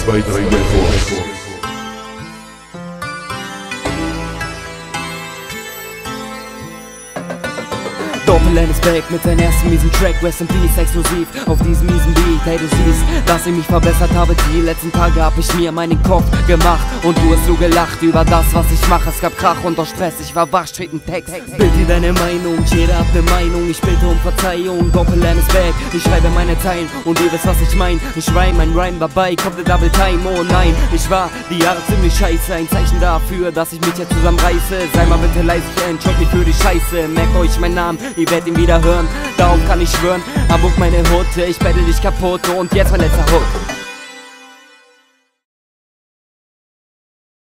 2, 3 Records. Doppel ist back mit seinem ersten miesen Track, Rest in Peace exklusiv auf diesem miesen Beat. Hey, du siehst, dass ich mich verbessert habe, die letzten Tage hab ich mir meinen Kopf gemacht und du hast so gelacht über das, was ich mache. Es gab Krach und Stress, ich war wach, steht ein Text. Bild dir deine Meinung, jeder hat ne Meinung, ich bitte um Verzeihung. Doppel ist back, ich schreibe meine Zeilen und ihr wisst, was ich mein. Ich rhyme, mein Rhyme dabei, kommt der Double Time, oh nein. Ich war die Jahre ziemlich scheiße, ein Zeichen dafür, dass ich mich jetzt zusammenreiße. Sei mal bitte leise, ich entschuldige für die Scheiße. Merkt euch meinen Namen, ihr werdet ihn wieder hören, darauf kann ich schwören. Hamburg meine Hut, ich battle dich kaputt und jetzt mein letzter Hook.